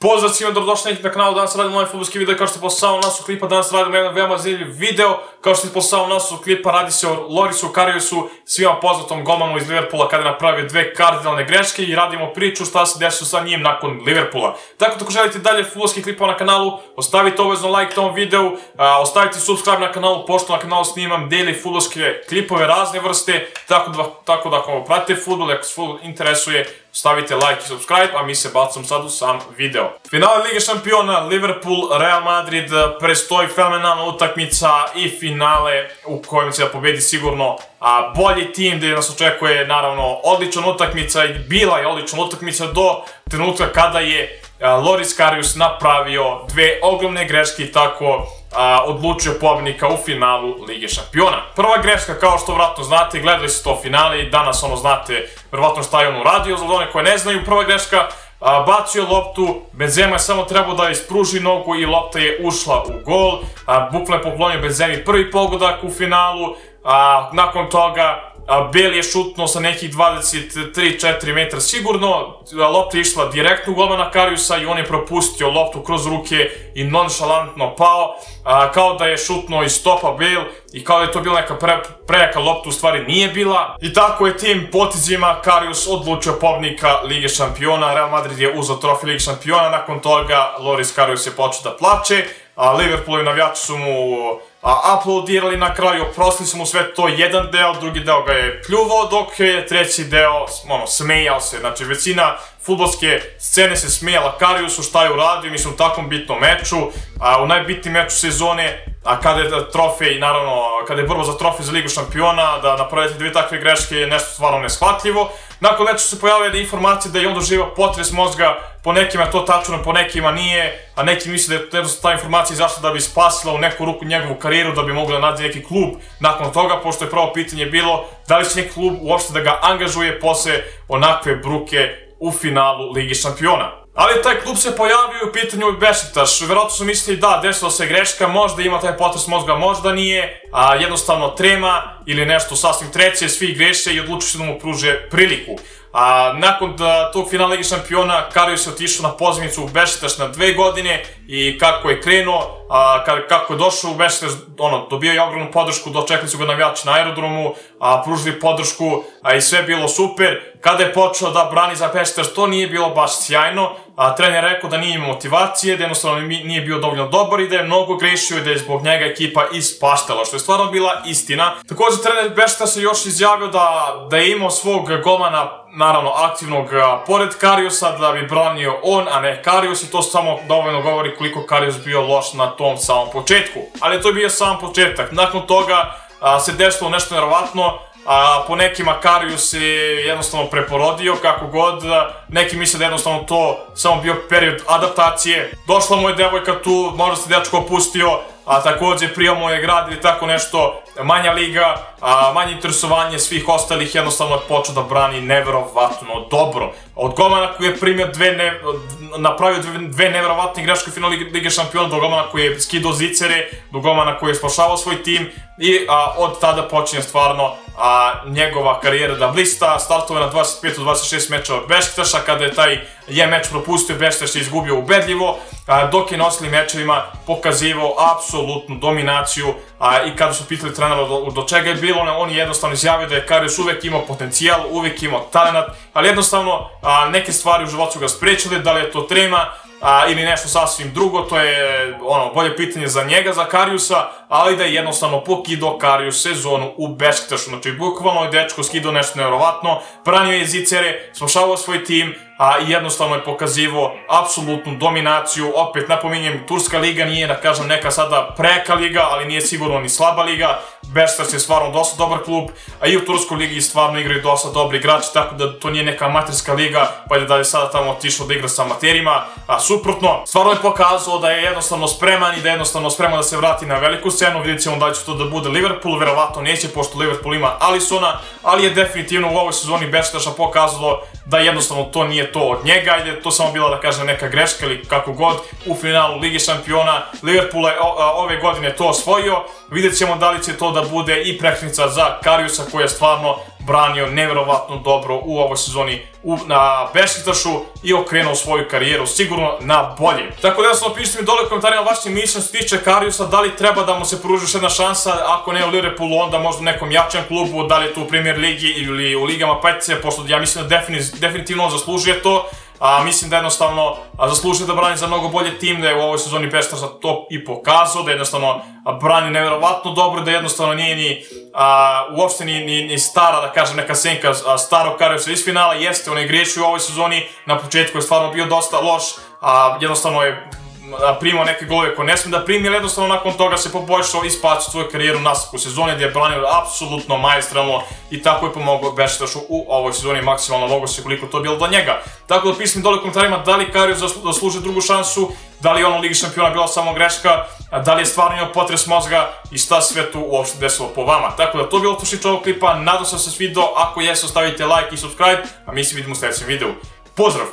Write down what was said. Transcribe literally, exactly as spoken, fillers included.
Pozdrav svima, dobrodošli neki na kanalu. Danas radimo ovaj fudbalski video. Kao što ste posao nasu klipa, danas radimo jedan veoma zanimljiv video. Kao što ste posao nasu klipa, radi se o Lorisu Kariusu, svima poznatom golmanu iz Liverpoola kada je napravio dve kardinalne greške i radimo priču šta se desilo sa njim nakon Liverpoola. Tako da ako želite dalje fudbalski klipa na kanalu, ostavite obavezno like tom videu, ostavite subscribe na kanalu, pošto na kanalu snimam daily fudbalske klipove razne vrste, tako da, tako da ako pratite fudbal, ako se fudbal interesuje, stavite like i subscribe, a mi se bacamo sad u sam video. Finale Lige šampiona, Liverpool, Real Madrid, prestoji fenomenalna utakmica i finale u kojem će da pobedi sigurno bolji tim, gde nas očekuje naravno odlična utakmica i bila je odlična utakmica do trenutka kada je Loris Karius napravio dve ogromne greške i tako odlučio pobednika u finalu Lige šampiona. Prva greška, kao što vratno znate, gledali ste to finale i danas ono znate verovatno šta je on uradio, za one koje ne znaju. Prva greška, bacio loptu, Benzema je samo trebao da ispruži nogu i lopta je ušla u gol, bukvalno je poklonio Benzemi prvi pogodak u finalu, nakon toga Bale je šutnuo sa nekih dvadeset tri do četiri metra sigurno, lopta je išla direktno u golmana Kariusa i on je propustio loptu kroz ruke i nonšalantno pao, kao da je šutnuo iz stopa Bale i kao da je to bila neka prejaka lopta, u stvari nije bila. I tako je tim potezima Karius odlučio pobednika Lige šampiona, Real Madrid je uzeo trofej Lige šampiona, nakon toga Loris Karius je počeo da plače, Liverpoolovi navijači su mu aplaudirali na kraju, oprostili su mu sve to, jedan deo, drugi deo ga je pljuvao, dok je treći deo, ono, smejao se, znači većina fudbalske scene se smejala Kariusu, šta je uradio, mislim, u takvom bitnom meču, u najbitnijem meču sezone, a kada je trofej, naravno, kada je borba za trofej za Ligu šampiona, da napravite dve takve greške je nešto stvarno neshvatljivo. Nakon meča se pojavila informacija da je on doživao potres mozga, po nekima je to tačno, po nekima nije, a neki misle da je ta informacija izašla da bi spasila u neku ruku njegovu karijeru, da bi mogla da nađe neki klub nakon toga, pošto je prvo pitanje bilo da li će neki klub uopšte da ga angažuje posle onakve bruke u finalu Lige šampiona. Ali taj klub se pojavio u pitanju Bešiktaš, verovatno su mislili da, desila se greška, možda ima taj potres mozga, možda nije, jednostavno trema ili nešto sasvim treće, svi greše i odlučili su da mu pruže priliku. Nakon tog finala Lige šampiona, Karius je otišao na pozivnicu u Bešiktaš na dve godine i kako je krenuo, kako je došao u Bešiktaš, dobio je ogromnu podršku, dočekali su ga navijači na aerodromu, pružili podršku i sve je bilo super. Kada je počeo da brani za Bešiktaš, to nije bilo baš sjajno, trener je rekao da nije imao motivacije, da jednostavno nije bio dovoljno dobar i da je mnogo grešio i da je zbog njega ekipa ispaštala, što je stvarno bila istina. Također trener Bešiktaša još izjavio da je imao svog golmana, naravno aktivnog, pored Kariusa, da bi branio on, a ne Karius, i to samo dovoljno govori koliko Karius bio loš na tom samom početku. Ali to je bio sam početak. Nakon toga se desilo nešto nevjerovatno, po nekima Karius je jednostavno preporodio, kako god, neki misle da je jednostavno to samo bio period adaptacije. Došla mu je devojka tu, možda se dečko opustio, a također prijao mu je grad ili tako nešto, manja liga, manje interesovanje svih ostalih, jednostavno je počeo da brani neverovatno dobro. Od golmana koji je primio dve, napravio dve neverovatne greške u finalu Lige šampiona, do golmana koji je skidao zicere, do golmana koji je spašavao svoj tim i od tada počinje stvarno njegova karijera da blista. Startove na dvadeset pet do dvadeset šest meča od Bešiktaša, kada je taj je meč propustio, Bešiktaš je izgubio ubedljivo, dok je na ostalim mečevima pokazivao apsolutnu dominaciju i kada su pitali trenera do čega je bilo, on je jednostavno izjavio da je Karius uvek imao potencijal, uvek imao talent, ali jednostavno neke stvari u životu su ga sprečile, da li je to trema ili nešto sasvim drugo, to je bolje pitanje za njega, za Kariusa, ali da je jednostavno pokidao Karius sezonu u Bešiktašu, znači bukvalno je dečko skidao nešto nevjerovatno, branio je zicere, spašavao svoj tim i jednostavno je pokazivao apsolutnu dominaciju. Opet napominjem, Turska liga nije, da kažem, neka sada preka liga, ali nije sigurno ni slaba liga. Bešiktaš je stvarno dosta dobar klub, a i u Turskoj ligi stvarno igraju dosta dobri igrači, tako da to nije neka amaterska liga, pa je da je sada tamo otišao da igra sa amaterima, a suprotno, stvarno je pokazao da je jednostavno spreman i da je jednostavno spreman da se vrati na veliku scenu. Vidjet ćemo da li će to da bude Liverpool, verovatno neće, pošto Liverpool ima Alisona, ali je definitivno u ovoj sezoni Bešiktaša pokazalo da jednostavno to nije to od njega i da je to samo bila, da kažem, neka greška ili kako god u finalu Lige šampiona. Liverpool je ove godine to osvojio, vidjet ćemo da li će to da bude i prekretnica za Kariusa, koji je stvarno branio nevjerovatno dobro u ovoj sezoni na Bešiktašu i okrenuo svoju karijeru sigurno na bolje. Tako da jednostavno pišite mi dole u komentarima vaše mišljenje što se tiče Kariusa, da li treba da mu se pruži još jedna šansa, ako ne u Liverpoolu, onda možda u nekom jačem klubu, da li je to u Premier Ligi ili u Ligama petice, pošto ja mislim da definitivno on zaslužuje to. A, mislim da jednostavno zaslužuje da brani za mnogo bolje tim, da je u ovoj sezoni Bešiktaša to i pokazao, da jednostavno brani nevjerovatno dobro, da jednostavno nije ni a, uopšte ni, ni, ni stara, da kažem, neka senka a, starog Kariusa iz finala. Jeste, on je grešio u ovoj sezoni, na početku je stvarno bio dosta loš, a jednostavno je primao neke golove koje ne smije da primi, ali jednostavno nakon toga se poboljšao i spasio svoju karijeru nastavku sezone gdje je branio apsolutno maestralno i tako je pomogao Bešiktašu u ovoj sezoni maksimalno, mogo se koliko to bilo do njega. Tako da pišite mi dole u komentarima da li Karius zaslužuje drugu šansu, da li je on u Ligi šampiona bila samo greška, da li je stvarno imao potres mozga i šta sve tu uopšte desilo po vama. Tako da to je bilo to što tiče ovog klipa, nadam se da se svidao, ako jeste ostavite like i subscribe, a mi se vidimo u sljedećem videu. Pozdrav!